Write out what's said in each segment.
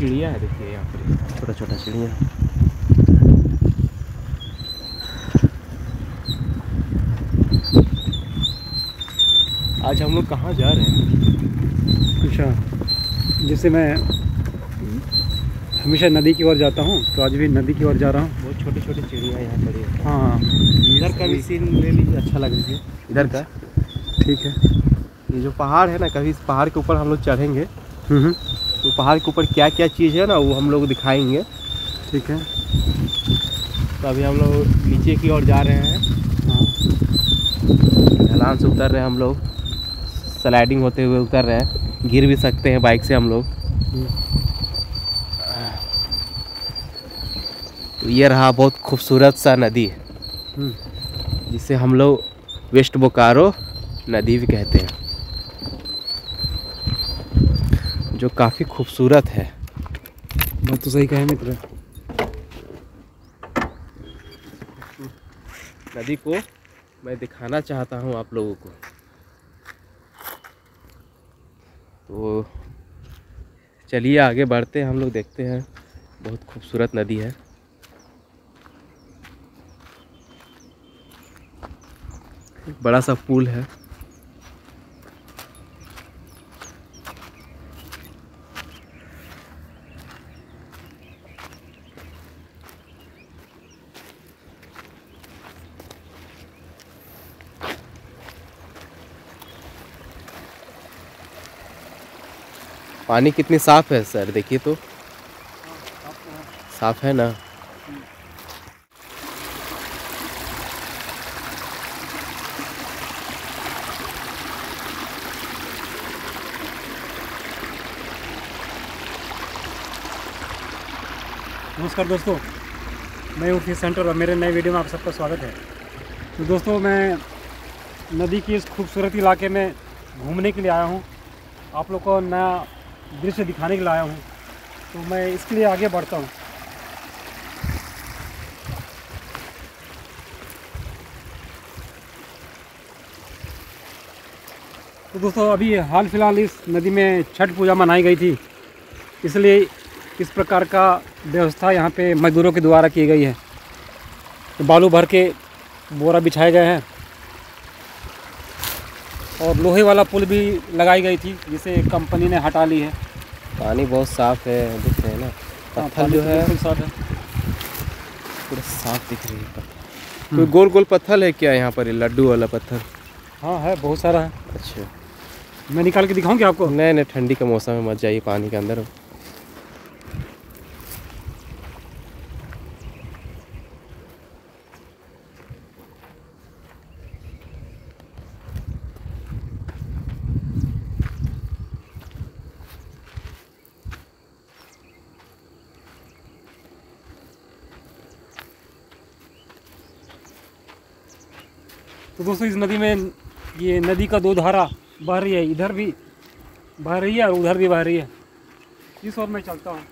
चिड़िया है, देखिए यहाँ पर छोटा छोटा चिड़िया। आज हम लोग कहाँ जा रहे हैं? अच्छा, जैसे मैं हमेशा नदी की ओर जाता हूँ तो आज भी नदी की ओर जा रहा हूँ। बहुत छोटे छोटे चिड़िया यहाँ पर है। हाँ, इधर का भी सीन ले लीजिए, अच्छा लग रही है इधर का। ठीक है। ये जो पहाड़ है ना, कभी इस पहाड़ के ऊपर हम लोग चढ़ेंगे तो पहाड़ के ऊपर क्या क्या चीज़ है ना वो हम लोग दिखाएंगे। ठीक है। तो अभी हम लोग नीचे की ओर जा रहे हैं। हाँ, ढलान से उतर रहे हैं हम लोग, स्लाइडिंग होते हुए उतर रहे हैं, गिर भी सकते हैं बाइक से हम लोग। तो ये रहा बहुत खूबसूरत सा नदी, जिसे हम लोग वेस्ट बोकारो नदी भी कहते हैं, जो काफ़ी खूबसूरत है। बात तो सही कहे मित्र। नदी को मैं दिखाना चाहता हूँ आप लोगों को। तो चलिए आगे बढ़ते हैं हम लोग, देखते हैं। बहुत खूबसूरत नदी है। बड़ा सा पुल है। पानी कितनी साफ है सर, देखिए तो। साफ है ना। नमस्कार दोस्तों, मैं हूँ फिश सेंटर और मेरे नए वीडियो में आप सबका स्वागत है। तो दोस्तों, मैं नदी के इस खूबसूरत इलाके में घूमने के लिए आया हूँ, आप लोग को नया दृश्य दिखाने के लिए आया हूँ। तो मैं इसके लिए आगे बढ़ता हूँ। तो दोस्तों, अभी हाल फिलहाल इस नदी में छठ पूजा मनाई गई थी, इसलिए इस प्रकार का व्यवस्था यहाँ पे मजदूरों के द्वारा की गई है। तो बालू भर के बोरा बिछाए गए हैं और लोहे वाला पुल भी लगाई गई थी, जिसे कंपनी ने हटा ली है। पानी बहुत साफ है, दिख रहे हैं ना। पत्थर जो है बिल्कुल साफ है, पूरा साफ दिख रही है पत्थर। कोई गोल गोल पत्थर है क्या यहाँ पर, ये लड्डू वाला पत्थर? हाँ है, बहुत सारा है। अच्छा, मैं निकाल के दिखाऊं क्या आपको? नहीं नहीं, ठंडी का मौसम में मत जाइए पानी के अंदर। तो दोस्तों, इस नदी में ये नदी का दो धारा बह रही है, इधर भी बह रही है और उधर भी बह रही है। इस ओर मैं चलता हूँ।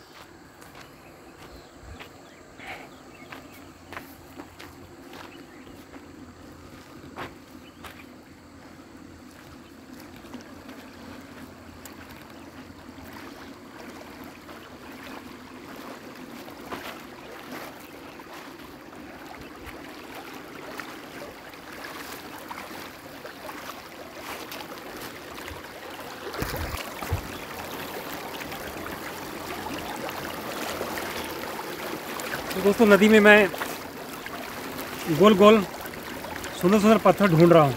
तो दोस्तों, नदी में मैं गोल गोल सुंदर सुंदर पत्थर ढूंढ रहा हूँ।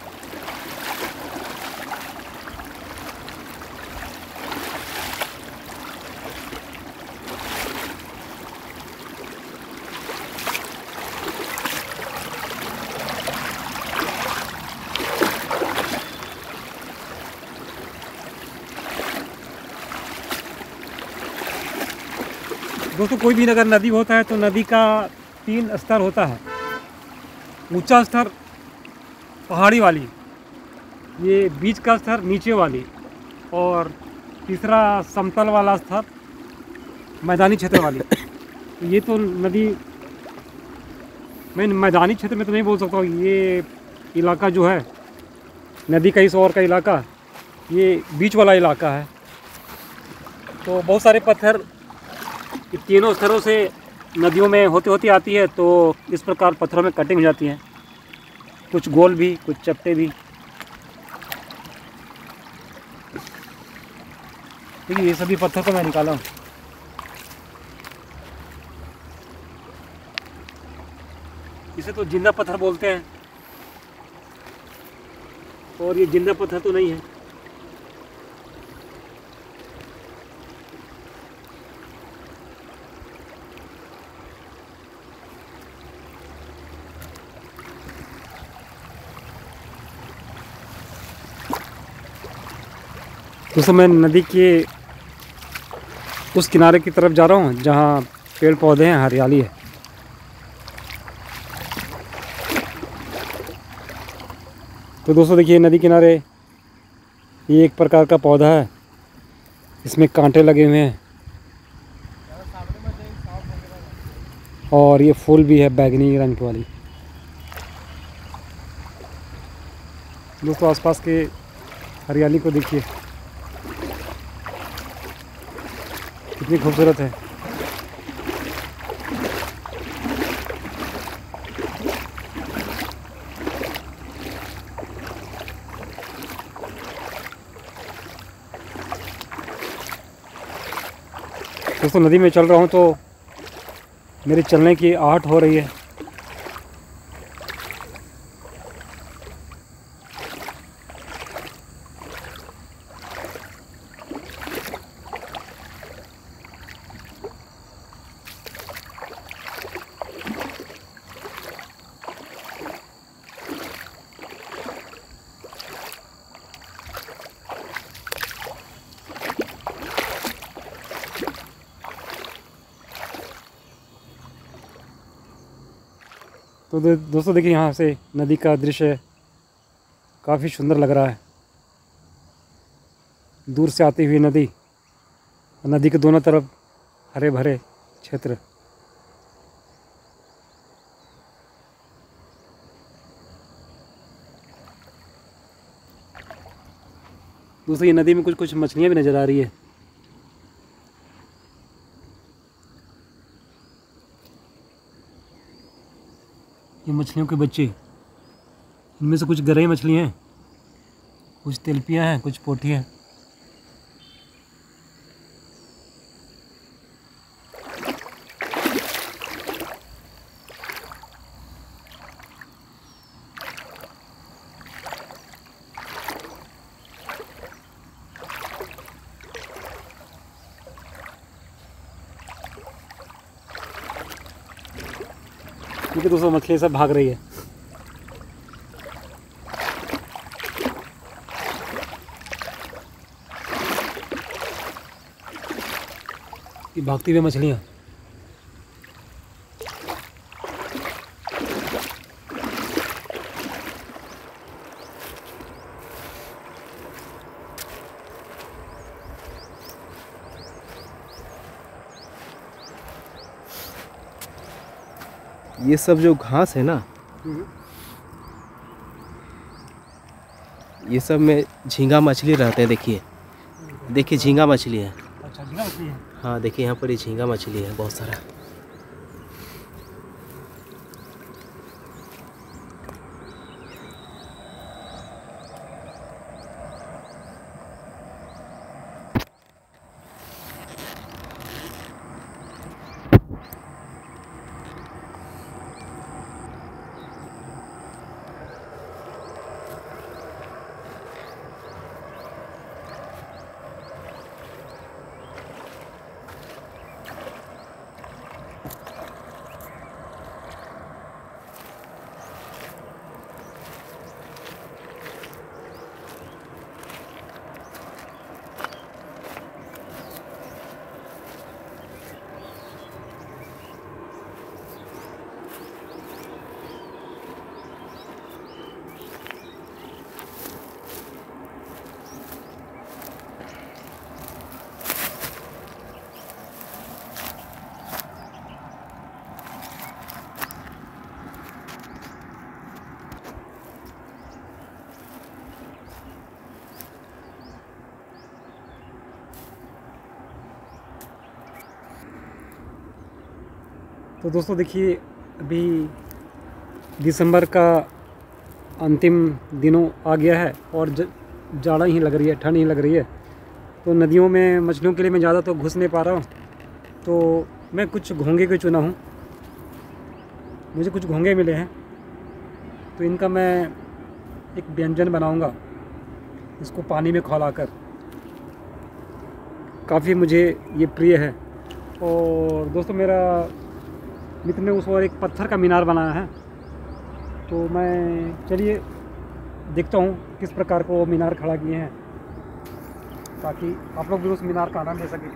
दोस्तों, कोई भी अगर नदी होता है तो नदी का 3 स्तर होता है। ऊंचा स्तर पहाड़ी वाली, ये बीच का स्तर नीचे वाली, और तीसरा समतल वाला स्तर मैदानी क्षेत्र वाली। ये तो नदी, मैं मैदानी क्षेत्र में तो नहीं बोल सकता हूँ। ये इलाका जो है नदी का, इस ओर का इलाका, ये बीच वाला इलाका है। तो बहुत सारे पत्थर ये तीनों स्तरों से नदियों में होते होते आती है, तो इस प्रकार पत्थरों में कटिंग हो जाती है, कुछ गोल भी कुछ चपटे भी। देखिए ये सभी पत्थर को मैं निकाला हूँ। इसे तो जिंदा पत्थर बोलते हैं, और ये जिंदा पत्थर तो नहीं है। दोस्तों मैं नदी के उस किनारे की तरफ जा रहा हूँ जहाँ पेड़ पौधे हैं, हरियाली है। तो दोस्तों देखिए नदी किनारे ये एक प्रकार का पौधा है, इसमें कांटे लगे हुए हैं और ये फूल भी है बैगनी रंग की वाली। दोस्तों आसपास के हरियाली को देखिए कितनी खूबसूरत है। दोस्तों नदी में चल रहा हूँ तो मेरे चलने की आहट हो रही है। तो दोस्तों देखिए यहाँ से नदी का दृश्य काफ़ी सुंदर लग रहा है। दूर से आती हुई नदी, नदी के दोनों तरफ हरे भरे क्षेत्र। दोस्तों ये नदी में कुछ कुछ मछलियाँ भी नज़र आ रही है। ये मछलियों के बच्चे, इनमें से कुछ गरई मछली हैं, कुछ तिलपियाँ हैं, कुछ पोठी हैं। ठीक है दोस्तों मछली सब भाग रही है। ये भागती हुई मछलियाँ। ये सब जो घास है ना, ये सब में झींगा मछली रहते हैं। देखिए देखिए झींगा मछली है। अच्छा झींगा मछली है। हाँ देखिए यहाँ पर ये झींगा मछली है बहुत सारा। तो दोस्तों देखिए, अभी दिसंबर का अंतिम दिनों आ गया है और जाड़ा ही लग रही है, ठंड ही लग रही है। तो नदियों में मछलियों के लिए मैं ज़्यादा तो घुस नहीं पा रहा हूँ, तो मैं कुछ घोंगे को चुना हूँ। मुझे कुछ घोंगे मिले हैं, तो इनका मैं एक व्यंजन बनाऊंगा, इसको पानी में खौलाकर। काफ़ी मुझे ये प्रिय है। और दोस्तों, मेरा मित्र ने उस और एक पत्थर का मीनार बनाया है, तो मैं चलिए देखता हूँ किस प्रकार को वो मीनार खड़ा किए हैं, ताकि आप लोग भी उस मीनार का आनंद ले सकें।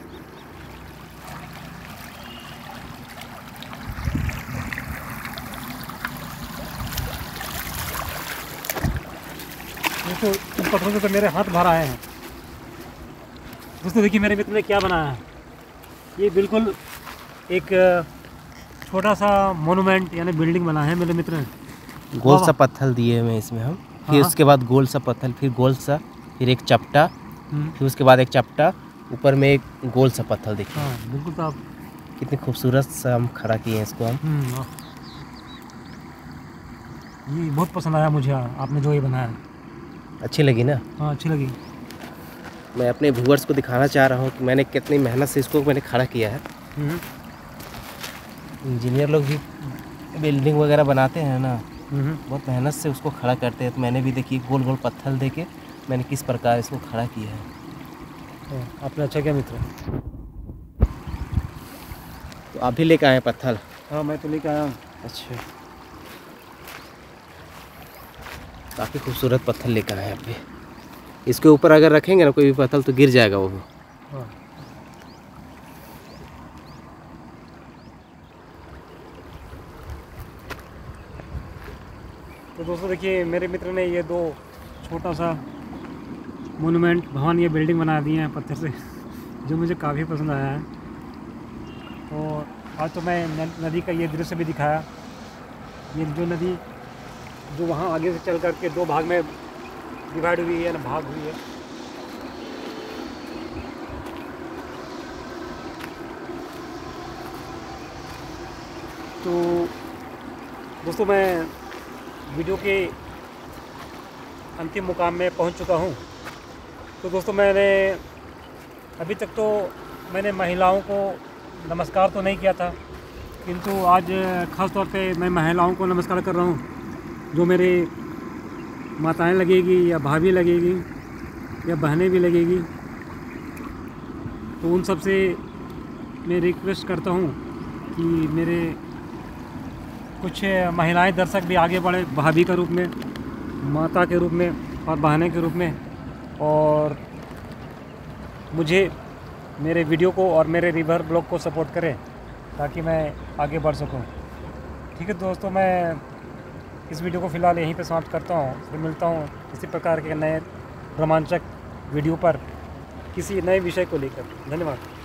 दोस्तों, इन पत्थरों से तो मेरे हाथ भर आए हैं। दोस्तों देखिए, मेरे मित्र ने क्या बनाया है। ये बिल्कुल एक छोटा सा मोनूमेंट यानी बिल्डिंग बना है मेरे मित्र ने। गोल सा पत्थर दिए हुए हैं इसमें हम, फिर उसके बाद गोल सा पत्थर, फिर गोल सा, फिर एक चपटा, फिर उसके बाद एक चपटा, ऊपर में एक गोल सा पत्थर देखिए। हाँ बिल्कुल। तो आप कितनी खूबसूरत सा हम खड़ा किए हैं इसको हम। ये बहुत पसंद आया मुझे, आपने जो ये बनाया। अच्छी लगी ना? हाँ अच्छी लगी। मैं अपने व्यूअर्स को दिखाना चाह रहा हूँ कि मैंने कितनी मेहनत से इसको मैंने खड़ा किया है। इंजीनियर लोग भी बिल्डिंग वगैरह बनाते हैं ना, बहुत मेहनत से उसको खड़ा करते हैं। तो मैंने भी देखिए गोल गोल पत्थर देके मैंने किस प्रकार इसको खड़ा किया है। आपने अच्छा किया मित्र। तो आप भी लेकर आए पत्थर? हाँ मैं तो लेकर आया हूँ। अच्छा, काफ़ी खूबसूरत पत्थर लेकर आए आप भी। इसके ऊपर अगर रखेंगे ना कोई भी पत्थर तो गिर जाएगा वो भी। हाँ। तो दोस्तों देखिए, मेरे मित्र ने ये दो छोटा सा मोनूमेंट भवन, ये बिल्डिंग बना दी है पत्थर से, जो मुझे काफ़ी पसंद आया है। और आज तो मैं नदी का ये दृश्य भी दिखाया। ये जो नदी जो वहाँ आगे से चल करके दो भाग में डिवाइड हुई है ना, भाग हुई है। तो दोस्तों, मैं वीडियो के अंतिम मुकाम में पहुंच चुका हूं। तो दोस्तों, मैंने अभी तक तो मैंने महिलाओं को नमस्कार तो नहीं किया था, किंतु आज ख़ास तौर पे मैं महिलाओं को नमस्कार कर रहा हूं, जो मेरे माताएं लगेगी या भाभी लगेगी या बहनें भी लगेगी। तो उन सब से मैं रिक्वेस्ट करता हूं कि मेरे कुछ महिलाएं दर्शक भी आगे बढ़े, भाभी के रूप में, माता के रूप में और बहनें के रूप में, और मुझे मेरे वीडियो को और मेरे रिवर ब्लॉग को सपोर्ट करें, ताकि मैं आगे बढ़ सकूं। ठीक है दोस्तों, मैं इस वीडियो को फ़िलहाल यहीं पे समाप्त करता हूँ। फिर मिलता हूँ इसी प्रकार के नए रोमांचक वीडियो पर किसी नए विषय को लेकर। धन्यवाद।